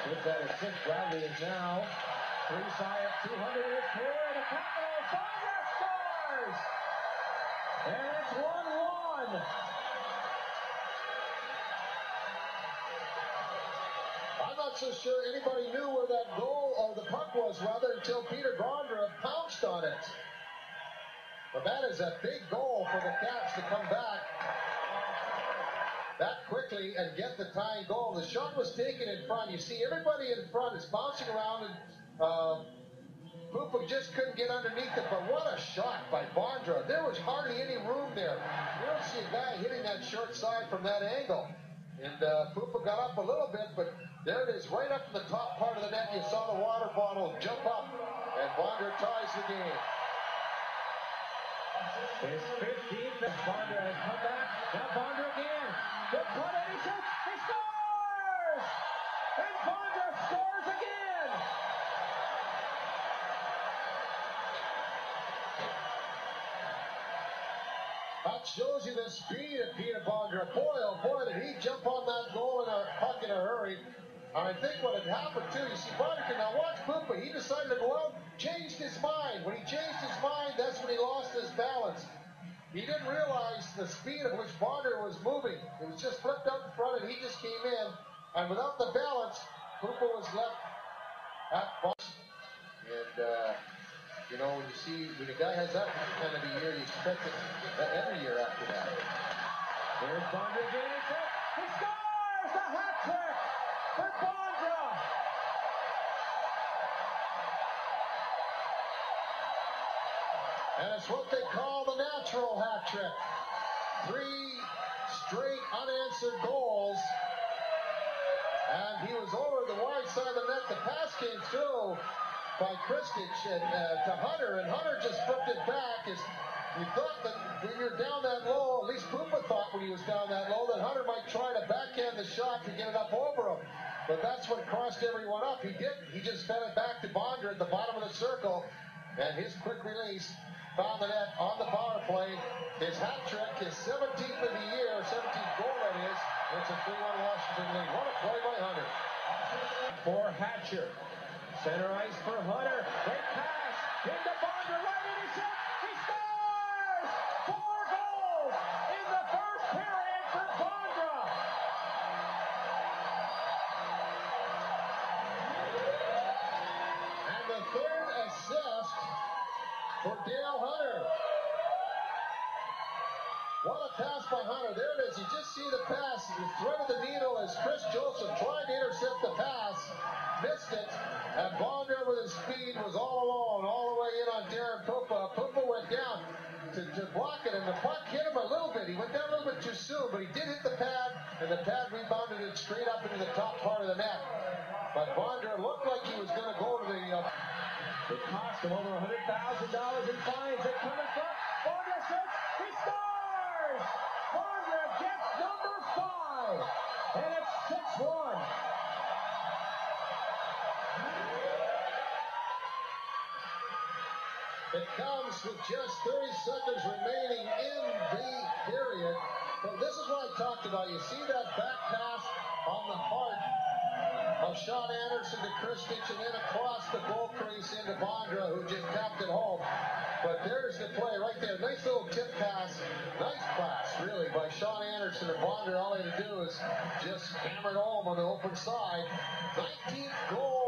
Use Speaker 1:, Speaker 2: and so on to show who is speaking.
Speaker 1: With that assist, Bradley is now 3 shy at 200 in his career. The Capitals, Bondra scores! And it's 1-1.
Speaker 2: I'm not so sure anybody knew where that goal, or the puck was rather, until Peter Bondra pounced on it. But that is a big goal for the Caps to come back that quickly and get the tying goal. The shot was taken in front. You see everybody in front is bouncing around, and Pupa just couldn't get underneath it. But what a shot by Bondra. There was hardly any room there. You don't see a guy hitting that short side from that angle. And Pupa got up a little bit, but there it is, right up in the top part of the net. You saw the water bottle jump up, and Bondra ties the game.
Speaker 1: His 15th, as Bondra has come back. Now Bondra again. The cut, and he shoots. He scores! And Bondra scores again!
Speaker 2: That shows you the speed of Peter Bondra. Boy, oh boy, did he jump on that goal in a puck in a hurry. I think what had happened too, you see Bondra, now watch Pupa, he decided to go out, changed his mind. When he changed his mind, that's when he lost his balance. He didn't realize the speed at which Bondra was moving. It was just flipped out in front and he just came in. And without the balance, Pupa was left at Boston. And, you know, when you see, when a guy has that kind of a year, you expect it every year after that.
Speaker 1: There's Bondra again. He scores! The hat trick for Bondra!
Speaker 2: And it's what they call the natural hat trick. 3 straight unanswered goals. And he was over the wide side of the net. The pass came through by Kristic and to Hunter, and Hunter just flipped it back. You thought that when you're down that low, at least Pupa thought when he was down that low, that Hunter might try to backhand the shot to get it up over him. But that's what crossed everyone up. He didn't. He just fed it back to Bondra at the bottom of the circle, and his quick release found the net on the power play. His hat trick, his 17th of the year, 17th goal that is. It's a 3-1 Washington lead. What a play by Hunter.
Speaker 1: For Hatcher. Center ice for Hunter. Great pass into Bondra, right in his shot. He scores! 4 goals in the first period for Bondra.
Speaker 2: And the 3rd assist for Dale Hunter. What a pass by Hunter. There it is. You just see the pass. He threaded the needle as Chris Joseph tried to intercept the pass. Missed it. And Bondra with his speed was all alone, all the way in on Darren Pupa. Pupa went down to block it, and the puck hit him a little bit. He went down a little bit too soon, but he did hit the pad, and the pad rebounded it straight up into the top part of the net. But Bondra looked like he was going to go to the...
Speaker 1: It cost him over $100,000 in fines. They come in front. Bondra shoots. He scores! Bondra gets number 5. And it's 6-1.
Speaker 2: It comes with just 30 seconds remaining in the period. But this is what I talked about. You see that back pass on the heart of Sean Anderson to Kristic, and then across the goal crease into Bondra, who just tapped it home. But there's the play right there. Nice little tip pass. Nice pass, really, by Sean Anderson and Bondra. All he had to do is just hammer it home on the open side. 19th goal